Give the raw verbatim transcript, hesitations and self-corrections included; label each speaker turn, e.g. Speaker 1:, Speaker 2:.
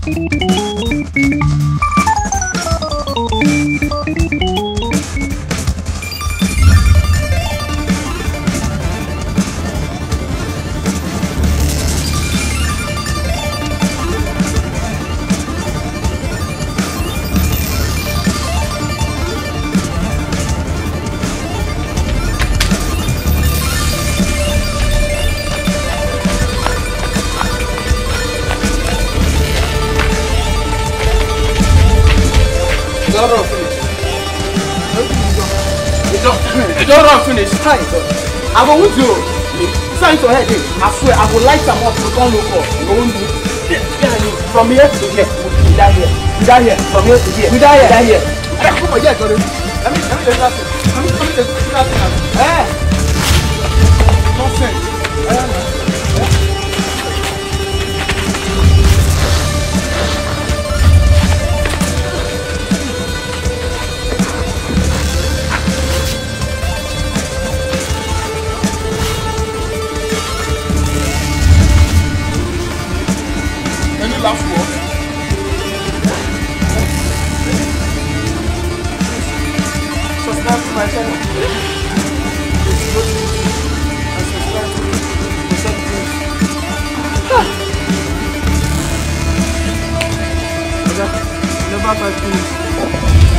Speaker 1: You don't run finish. Hi. I go with you. Sign to head. I swear I will light some up to come local. You won't do it. From here to here. We die here. We die here. From here to here. We die here. We die here. Hey, come on, yeah, go there. Let me let me do that thing. Let me let me do that thing. Eh. Nonsense. Eh. Last word. Subscribe to my channel. And subscribe to the something. Never five minutes.